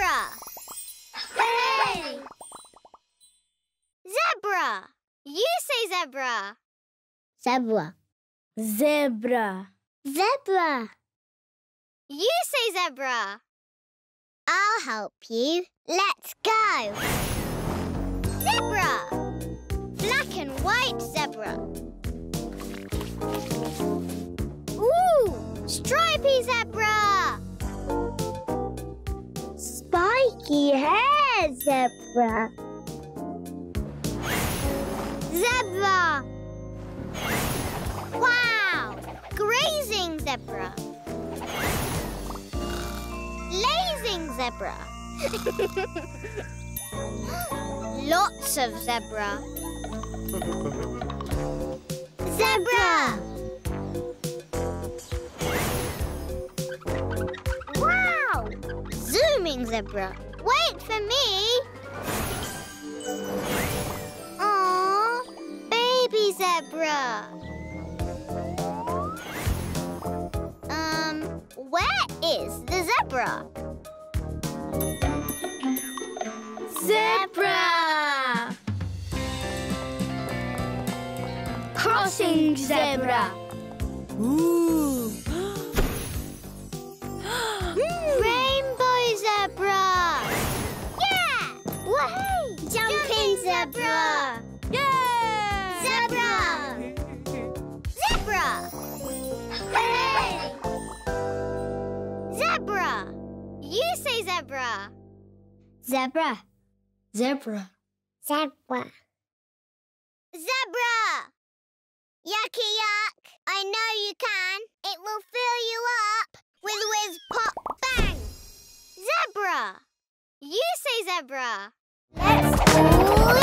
Zebra! Hey! Zebra! You say zebra. Zebra. Zebra. Zebra. You say zebra. I'll help you. Let's go. Zebra! Black and white zebra. Ooh! Stripy zebra! Spiky hair zebra. Zebra! Wow! Grazing zebra. Lazing zebra. Lots of zebra. Zebra! Wow! Zooming zebra. Wait for me. Aww, baby zebra. Where is the zebra? Zebra. Crossing zebra. Ooh. Rainbow zebra. Yeah! Wahey! Jumping zebra. Yeah! Zebra! Zebra! Hey! Zebra! You say zebra. Zebra. Zebra. Zebra. Zebra! Yakka Yak, I know you can. It will fill you up with whizz, pop, bang. Zebra! You say zebra. Let's all